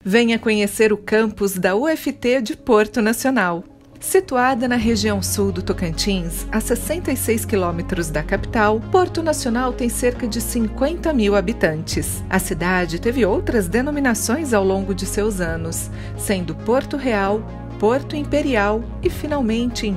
Venha conhecer o campus da UFT de Porto Nacional. Situada na região sul do Tocantins, a 66 quilômetros da capital, Porto Nacional tem cerca de 50 mil habitantes. A cidade teve outras denominações ao longo de seus anos, sendo Porto Real, Porto Imperial e, finalmente, em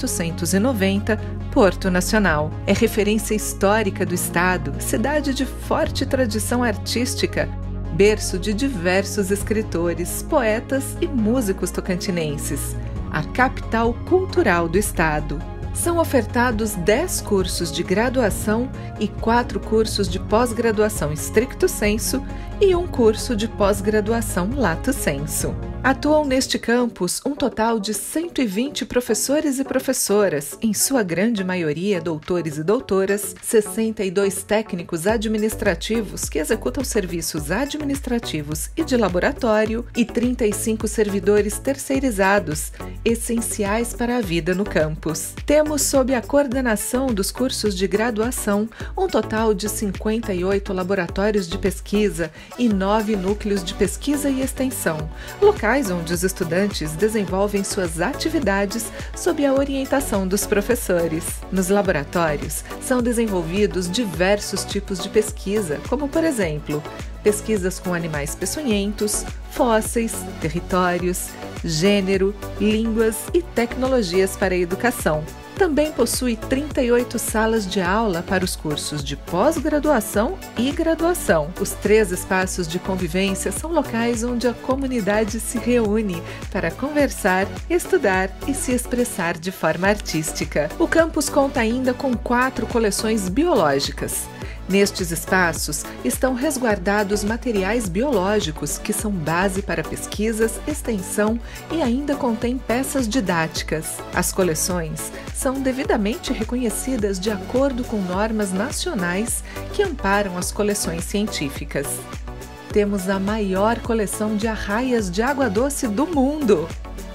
1890, Porto Nacional. É referência histórica do estado, cidade de forte tradição artística, berço de diversos escritores, poetas e músicos tocantinenses, a capital cultural do estado. São ofertados 10 cursos de graduação e 4 cursos de pós-graduação stricto sensu e um curso de pós-graduação lato sensu. Atuam neste campus um total de 120 professores e professoras, em sua grande maioria doutores e doutoras, 62 técnicos administrativos que executam serviços administrativos e de laboratório e 35 servidores terceirizados, essenciais para a vida no campus. Temos sob a coordenação dos cursos de graduação um total de 58 laboratórios de pesquisa e 9 núcleos de pesquisa e extensão, locais onde os estudantes desenvolvem suas atividades sob a orientação dos professores. Nos laboratórios são desenvolvidos diversos tipos de pesquisa, como, por exemplo, pesquisas com animais peçonhentos, fósseis, territórios, gênero, línguas e tecnologias para a educação. Também possui 38 salas de aula para os cursos de pós-graduação e graduação. Os 3 espaços de convivência são locais onde a comunidade se reúne para conversar, estudar e se expressar de forma artística. O campus conta ainda com 4 coleções biológicas. Nestes espaços estão resguardados materiais biológicos que são base para pesquisas, extensão e ainda contém peças didáticas. As coleções são devidamente reconhecidas de acordo com normas nacionais que amparam as coleções científicas. Temos a maior coleção de arraias de água doce do mundo!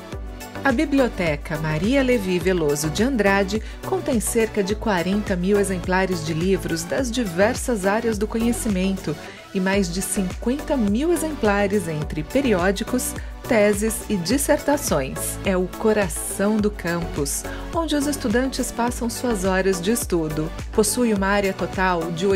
A Biblioteca Maria Levi Veloso de Andrade contém cerca de 40 mil exemplares de livros das diversas áreas do conhecimento e mais de 50 mil exemplares entre periódicos, teses e dissertações. É o coração do campus, onde os estudantes passam suas horas de estudo. Possui uma área total de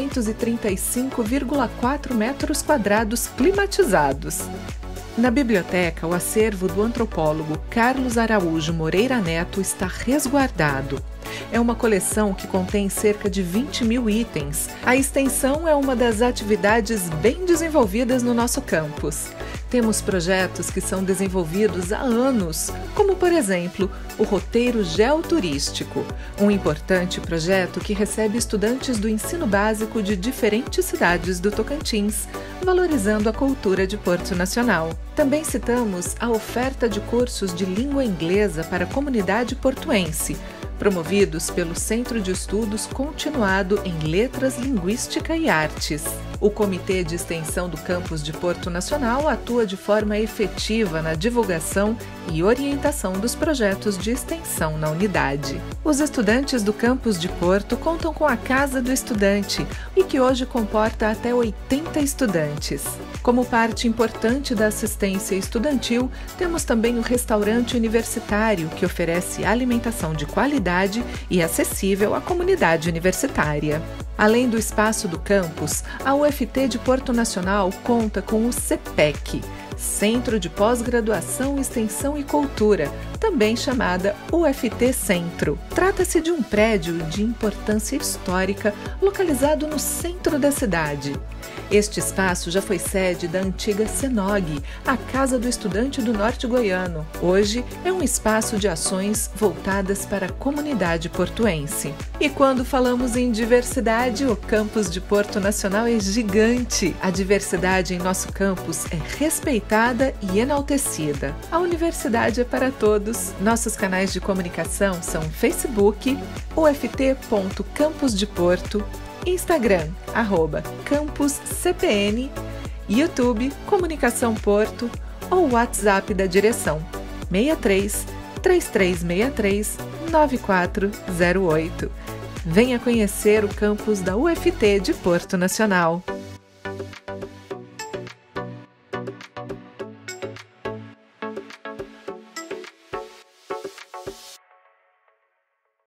835,4 metros quadrados climatizados. Na biblioteca, o acervo do antropólogo Carlos Araújo Moreira Neto está resguardado. É uma coleção que contém cerca de 20 mil itens. A extensão é uma das atividades bem desenvolvidas no nosso campus. Temos projetos que são desenvolvidos há anos, como, por exemplo, o Roteiro Geoturístico, um importante projeto que recebe estudantes do ensino básico de diferentes cidades do Tocantins, valorizando a cultura de Porto Nacional. Também citamos a oferta de cursos de língua inglesa para a comunidade portuense, promovidos pelo Centro de Estudos Continuado em Letras, Linguística e Artes. O Comitê de Extensão do Campus de Porto Nacional atua de forma efetiva na divulgação e orientação dos projetos de extensão na unidade. Os estudantes do campus de Porto contam com a Casa do Estudante, e que hoje comporta até 80 estudantes. Como parte importante da assistência estudantil, temos também o restaurante universitário, que oferece alimentação de qualidade e acessível à comunidade universitária. Além do espaço do campus, a UFT de Porto Nacional conta com o CPEC, Centro de Pós-Graduação, Extensão e Cultura, também chamada UFT Centro. Trata-se de um prédio de importância histórica localizado no centro da cidade. Este espaço já foi sede da antiga CENOG, a Casa do Estudante do Norte Goiano. Hoje é um espaço de ações voltadas para a comunidade portuense. E quando falamos em diversidade, o campus de Porto Nacional é gigante. A diversidade em nosso campus é respeitada e enaltecida. A universidade é para todos. Nossos canais de comunicação são Facebook, uft.campusdeporto, Instagram, @campuscpn, YouTube, Comunicação Porto ou WhatsApp da direção 63 3363 9408. Venha conhecer o campus da UFT de Porto Nacional.